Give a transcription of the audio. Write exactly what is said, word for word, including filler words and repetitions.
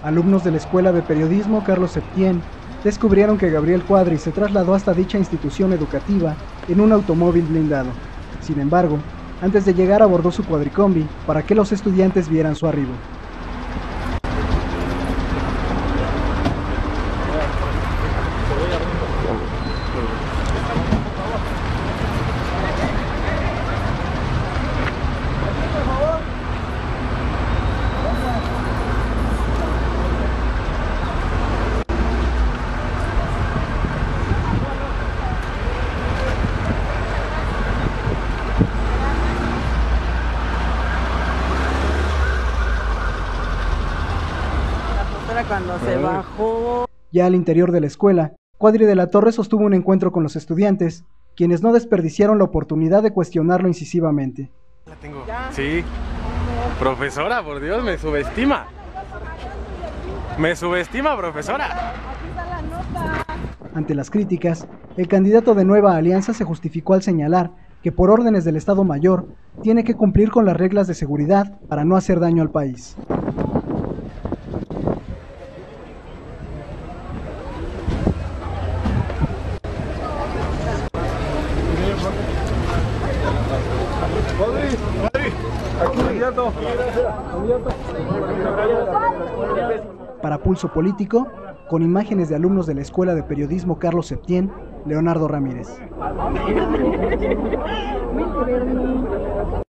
Alumnos de la Escuela de Periodismo Carlos Septién descubrieron que Gabriel Cuadri se trasladó hasta dicha institución educativa en un automóvil blindado. Sin embargo, antes de llegar abordó su cuadricombi para que los estudiantes vieran su arribo. Cuando se bajó. Ya al interior de la escuela, Cuadri de la Torre sostuvo un encuentro con los estudiantes, quienes no desperdiciaron la oportunidad de cuestionarlo incisivamente. La tengo. Sí. Profesora, por Dios, me subestima. Me subestima, profesora. Ante las críticas, el candidato de Nueva Alianza se justificó al señalar que por órdenes del Estado Mayor tiene que cumplir con las reglas de seguridad para no hacer daño al país. Para Pulso Político, con imágenes de alumnos de la Escuela de Periodismo Carlos Septién, Leonardo Ramírez.